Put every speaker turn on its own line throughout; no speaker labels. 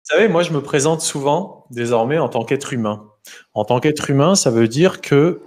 savez, moi, je me présente souvent, désormais, en tant qu'être humain. En tant qu'être humain, ça veut dire que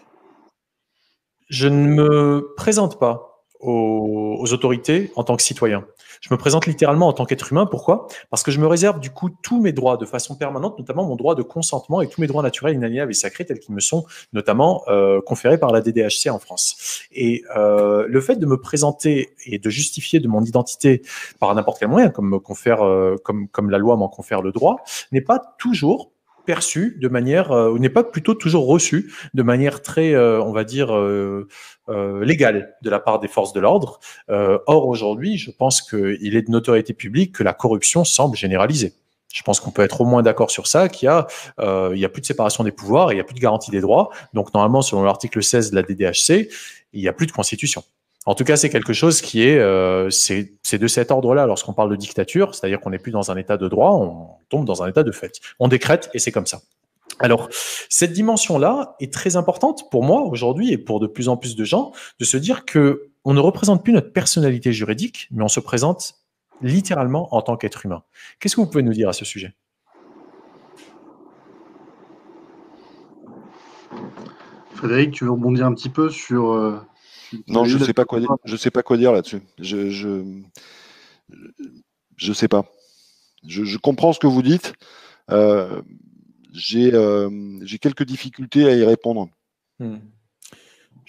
je ne me présente pas aux autorités en tant que citoyen. Je me présente littéralement en tant qu'être humain. Pourquoi? Parce que je me réserve du coup tous mes droits de façon permanente, notamment mon droit de consentement et tous mes droits naturels, inaliénables et sacrés tels qu'ils me sont notamment conférés par la DDHC en France. Et le fait de me présenter et de justifier de mon identité par n'importe quel moyen, comme me confère, comme la loi m'en confère le droit, n'est pas toujours perçu de manière, ou n'est pas plutôt toujours reçu de manière très, on va dire, légale de la part des forces de l'ordre. Or, aujourd'hui, je pense qu'il est de notoriété publique que la corruption semble généralisée. Je pense qu'on peut être au moins d'accord sur ça, il y a plus de séparation des pouvoirs et il n'y a plus de garantie des droits. Donc, normalement, selon l'article 16 de la DDHC, il n'y a plus de constitution. En tout cas, c'est quelque chose qui est, c'est de cet ordre-là lorsqu'on parle de dictature, c'est-à-dire qu'on n'est plus dans un état de droit, on tombe dans un état de fait. On décrète et c'est comme ça. Alors, cette dimension-là est très importante pour moi aujourd'hui et pour de plus en plus de gens de se dire que on ne représente plus notre personnalité juridique, mais on se présente littéralement en tant qu'être humain. Qu'est-ce que vous pouvez nous dire à ce sujet?
Frédéric, tu veux rebondir un petit peu sur. Vous
Non,
avez eu la.
je sais pas quoi dire là-dessus. Je sais pas. Je comprends ce que vous dites. Euh, j'ai quelques difficultés à y répondre.
Hmm.